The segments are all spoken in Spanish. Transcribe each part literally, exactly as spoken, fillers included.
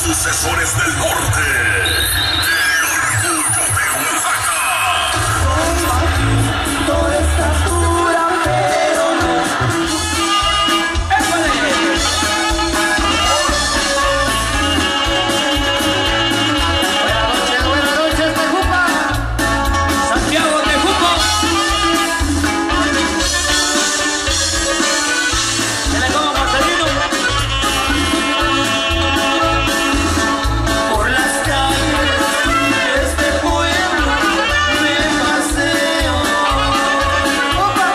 sucesores del norte. El orgullo de Oaxaca. Soy bajito de estatura, pero no. Buenas noches, buenas noches, Tejupa. Santiago Tejuco. Se le como Marcelino. Por las calles de este pueblo me paseo. ¡Opa!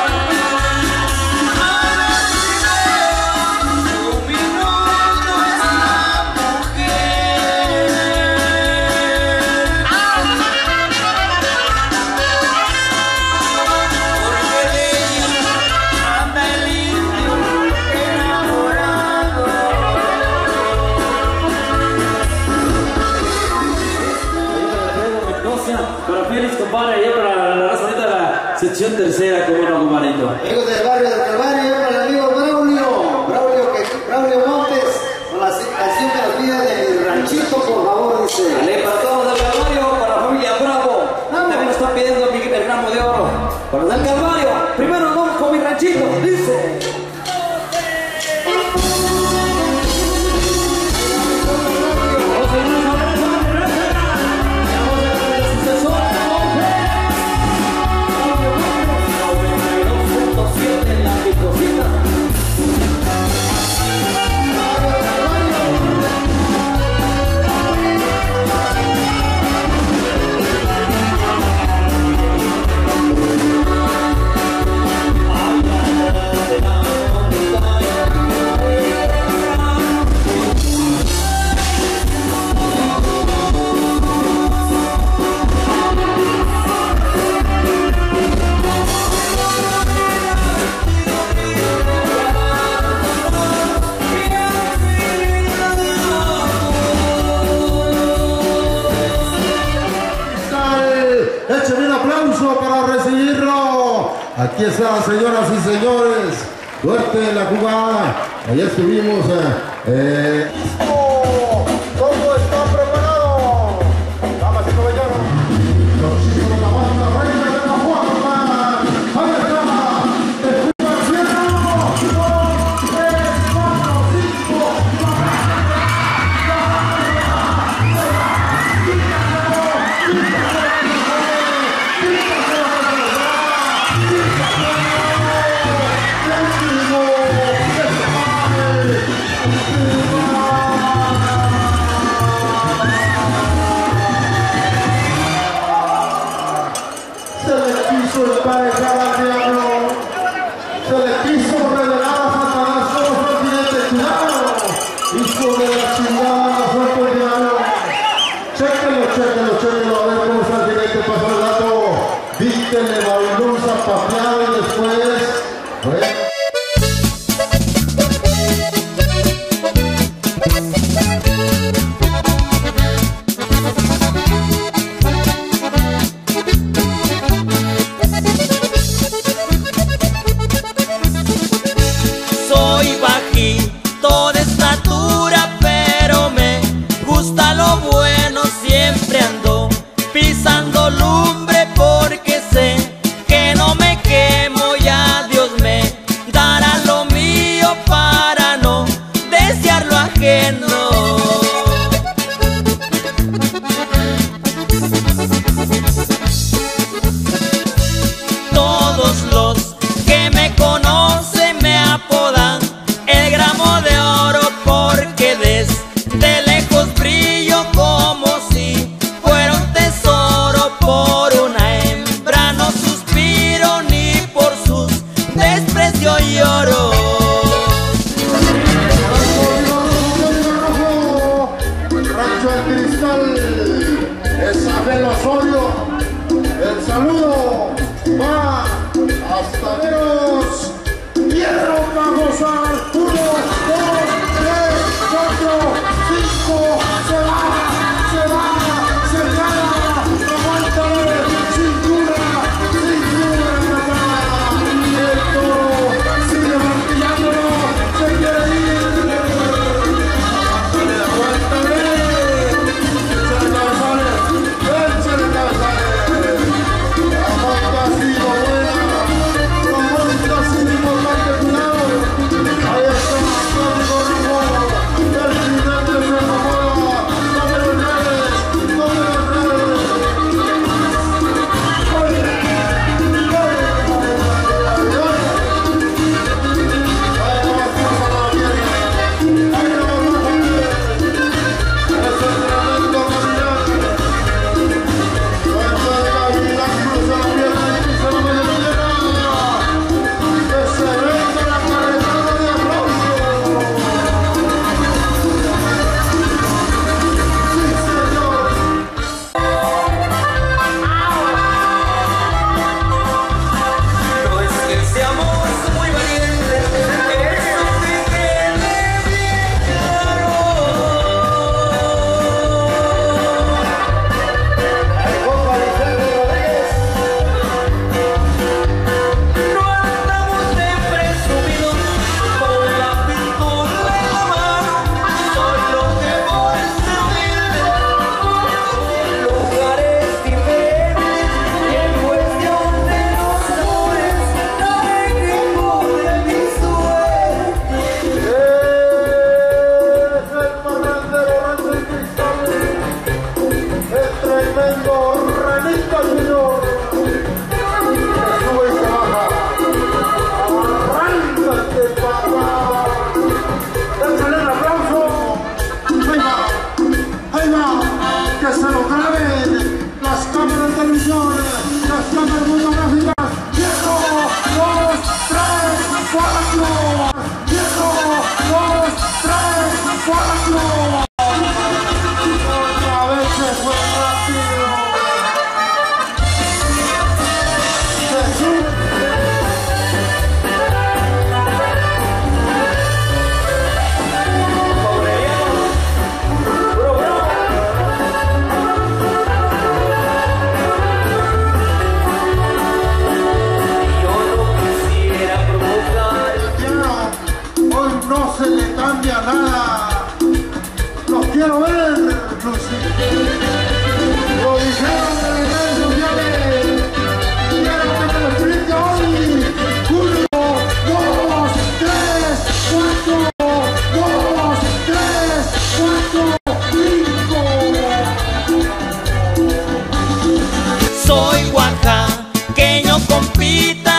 A ver si veo un minuto esta mujer. Porque de ella anda el indio enamorado. Para Félix, compadre, y para la raza ahorita de la sección tercera, como no, compadrito. Amigos del barrio del Calvario, para el amigo Braulio, Braulio, que, Braulio Montes, con la canción que nos pide de mi ranchito, por favor, dice. Dale, para todos del Calvario, para la familia Bravo. También nos está pidiendo mi- el gramo de oro. Para los del Calvario, primero nos vamos con mi ranchito, dice. Vamos a irnos a ver esa raza. Vamos a ver el sucesor, mujeres. noventa y dos punto siete en la picosita. Écheme un aplauso para recibirlo. Aquí está, señoras y señores. Suerte en la jugada. Allá estuvimos. Eh, eh. ¿Cómo está preparado? Damas y caballeros. Los hijos de la banda reina de la Juana. Ahí está. El Cuba Sierra. Dos, tres, cuatro, cinco. Se le quiso emparejar al diablo, se le quiso revelar a Satanás como su accidente, cuidado, hijo de la chingada, no suelto el diablo. Chéquenlo, chéquenlo, chéquenlo, a ver cómo está el directo, pasó el dato, vístele, bailón zapateado y después, bueno. Soy bajito de estatura, pero me gusta lo bueno. Siempre ando pisando lumbre porque sé que no me quemo. Ya Dios me pequeño compita.